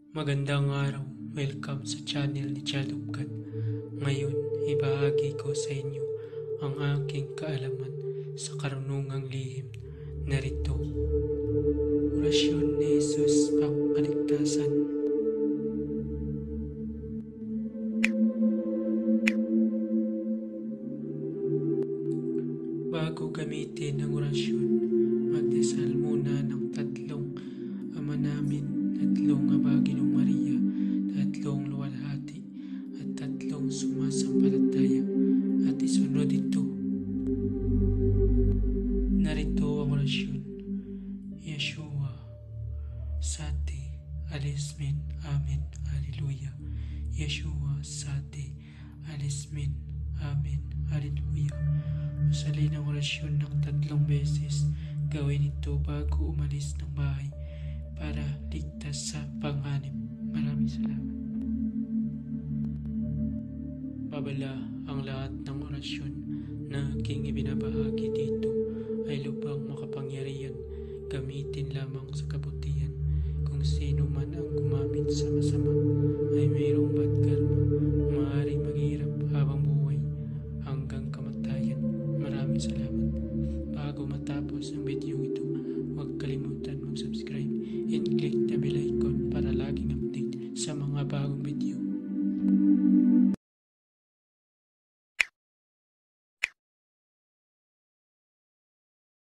Magandang araw, welcome sa channel ni Child of God. Ngayon, ibahagi ko sa inyo ang aking kaalaman sa karunungang lihim. Narito, Orasyon ni Jesus Pangkaligtasan. Bago gamitin ang orasyon, magdasal muna ng tatlong Ama namin, tatlong Abaginong Maria, tatlong luwalhati, at tatlong sumasampalataya, at isunod ito. Narito ang orasyon. Yeshua, Sate, Alismin, Amen, Alleluia. Yeshua, Sate, Alismin, Amen, Alleluia. Usalin ang orasyon ng 3 beses. Gawin ito bago umalis ng bahay para ligtas sa panganib. Maraming salamat. Babala ang lahat ng orasyon na aking